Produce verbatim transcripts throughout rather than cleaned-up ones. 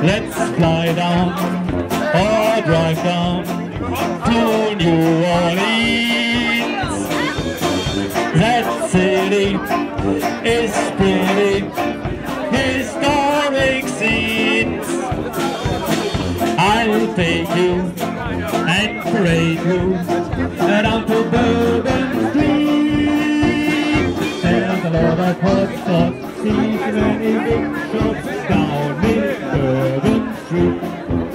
Let's fly down or drive down to New Orleans. That city is pretty, historic scenes. I'll take you and parade you down to Bourbon Street. There's a lot of hot spots, see many big shops down in Bourbon Street.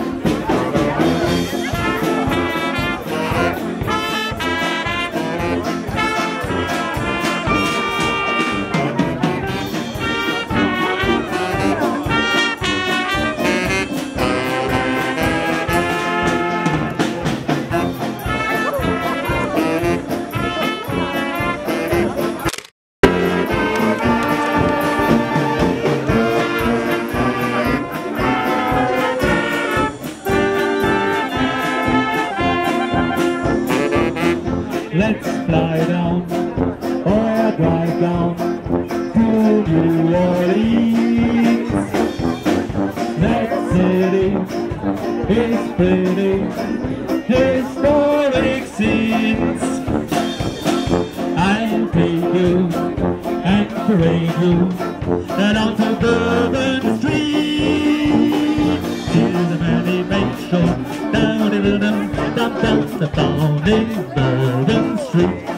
Let's fly down or drive down to New Orleans. That city is pretty, historic scenes. I'll take you and parade you down to Bourbon Street. Here's a many big show down in the down down down down in Bourbon Street.